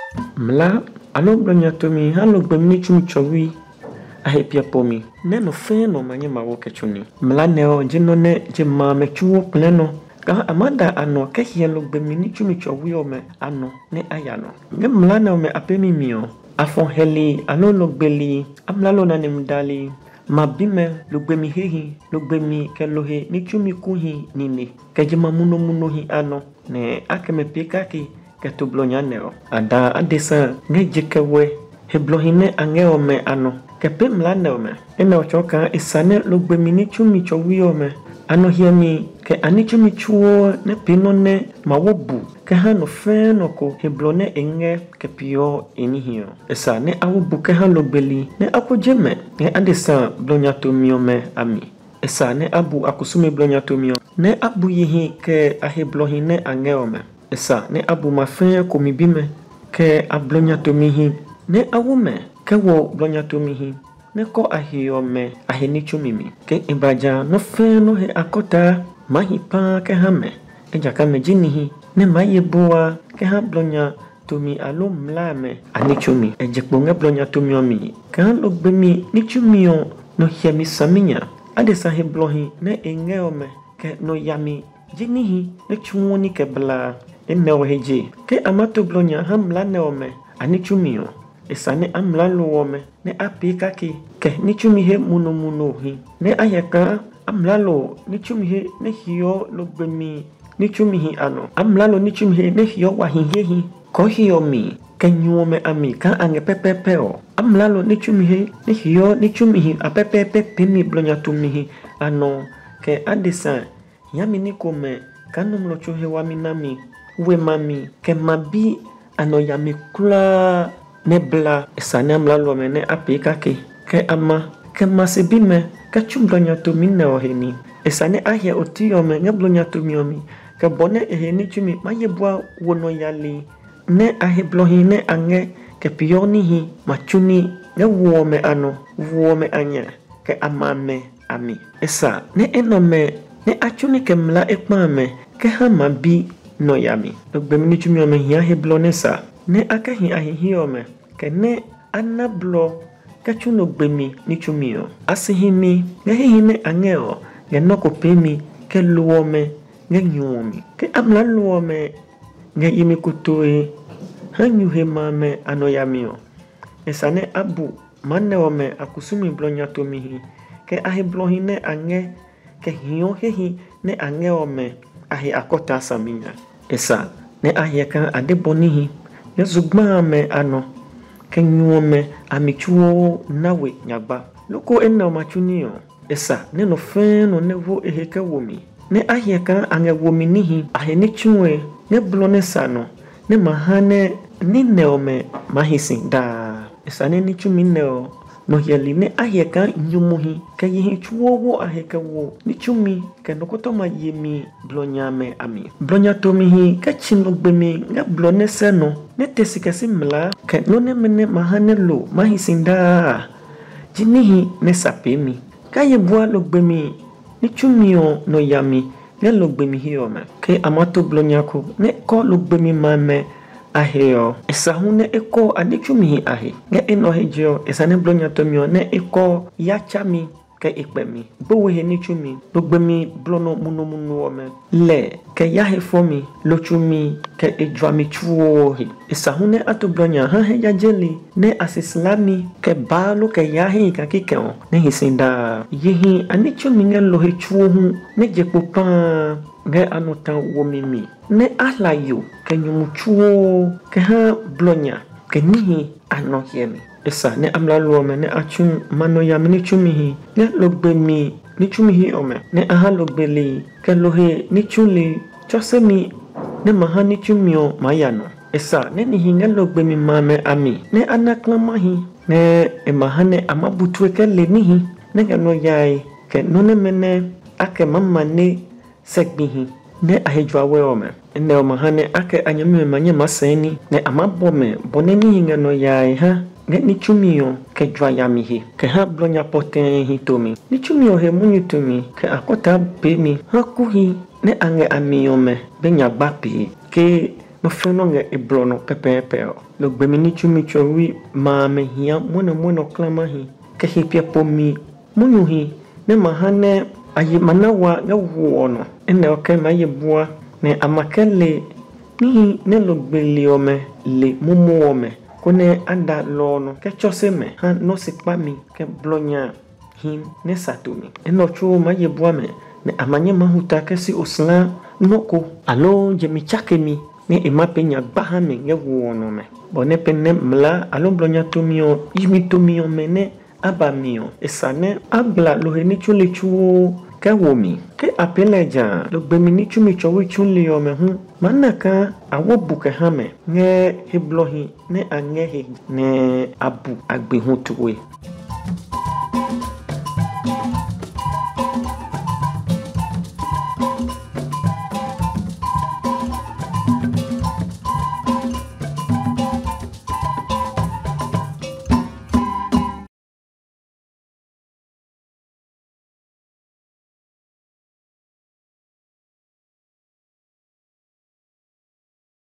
Mla alo blonya tomi halo gbemni chumi chowi ahe pia pomi neno feno manye mawo kechuni mla neo jino ne jema me chuo pleno ka amanda ano ke hielo gbemni chumi chowi o me ano ne ayano ne mla neo me apemi mio afon heli alo logbeli amlalo na nemdali mabime logbemi hehi logbemi kelohe ni chumi kuhi nini kejima muno hi ano ne akeme pikaki keto blonya neo ada adesa ngejekewe heblohine angeo me ano kepe mla neo me ena ochoka isane logbemi ni chumi chowiyo me ano hiemi ke ani chumi chuo ne pino ne mawobu ke hano feno ko heblone enge ke pio enihio esa ne awobu ke hano logbeli ne akojeme ne adesa blonya tomio me ami esa ne abu akusume blonya tomio ne abu yihi ke aheblohine angeo me esa ne abu mafen komibime ke ablonya tomihi ne awume ke wo blonya tomihi ne ko ahiome aheni chumimi ke ibaja no fe no he akota mahipa ke hame ejaka mejinihi ne mayebua ke ha blonya tomi alo mlame ani chumi ejekponga blonya tomi omi kan logbemi ni chumio no hiemi saminya ade saheblohi ne engeome ke no yami jinihi ne chumoni ke bla ene heje ke amato blonya hamla neome ani chumio esane amla luome ne apika ki ke ni chumi he muno hi ne ayaka amla lo ni chumi he ne hiyo logbemi ni chumi hi ano amla lo ni chumi he ne hiyo wa hi ko hiyo mi ke nyuome ami ka ange pepepe o amla lo ni chumi he ne hiyo ni chumi hi apepepe pimi blonya tumi hi ano ke adisa yami ni kome kanum lo chohe wa minami we mami ke mabi ano yami kula nebla esane amla lo me ne apika ke ama ke masibime ke chumblonya to minne oheni esane ahia otio me ngeblonya to miomi ke bone eheni chumi mayebua wono yali ne aheblohi ne ange ke pioni hi machuni ne wuome ano wuome anya ke amame ami esa ne enome ne achuni ke mla ekmame ke hamabi no yami logbemi chumi ome hiya heblonesa ne akahi ahihiome ke ne anablo kachuno gbemi ni chumio asihimi ngehine angeo ngenoko pemi ke luome ngenyuomi ke amla luome ngeyimi kutoe hanyuhe mame anoyamio esane abu maneome akusumi blonya tomihi ke ahiblohine ange ke hiyo hehi ne angeome ahi akota saminya esa ne ahieka adebonihi yazugma me ano kenyuome amichuo nawe nyagba loko enna machunio esa ne no feno ne vo eheka womi ne ahieka ange womi nihi aheni chunwe ne blone sano ne mahane ni neome mahisin da esa ne ni chumi neo no yeli ne ahieka nyumuhi ke yihi chuo wo aheka wo ni chumi ke nokoto ma yemi blonyame ami blonya tomihi ke chinlogbemi nga blone seno ne tesikasi mla ke no ne mene mahane lo mahisinda jinihi ne sapemi kaye bua logbemi ni chumio no yami ne logbemi hiome ke amato blonyako ne ko logbemi mame aheo esahune eko adichumihi ahe nge eno hejeo esane blonya tomio ne eko yachami ke ikpemi bowe ni chumi logbemi blono muno ome le ke yahe fomi lochumi ke ejwami chuo he esahune ato blonya ha he yajeli ne asislami ke balo ke yahe ka kikeo ne hisinda yihi anichumi nge lohe chuo hu ne jepopa nge anotan womimi ne alayo ke nyumuchuo ke ha blonya ke nihi anohiemi esa ne amla luome ne achun mano yami ni chumihi ne logbemi ni chumihi ome ne aha logbeli ke lohe ni chuli chosemi ne maha ni chumio mayano esa ne nihi nge logbemi mame ami ne anaklamahi ne emahane amabutwe ke le nihi ne gano yai ke none mene ake mama ne segbihi ne ahejwa weome ne omahane ake anyami manye maseni ne amabome boneni hinga no yai ha ni chumio ke jwa yamihi ke ha blonya poten hi tomi ni chumio he munyu tomi ke akota pemi ha kuhi ne ange amiome benya bapi ke no feno nge ebrono pepepe lo gbemini chumi chowi ma me hia mono klama hi ke hipia pomi munyu hi ne mahane ayi manawa ga wono ene oke ma yebua ne amakele ni ne lo gbeli ome le mumu ome kone anda lono ke choseme ha no sikpa mi ke blonya him ne satumi eno chu ma yebua me ne amanye mahuta ke si osla noko alo jemi chakemi ne emapenya bahame nge wono me bone penne mla alo blonya tumio imi tumio mene abamio esane abla lo heni chule chuo ke womi ke apeleja lo gbemini chumi chowi chunli yo me hu manaka awo buke hame nge heblohi ne angehe ne abu agbe hu tuwe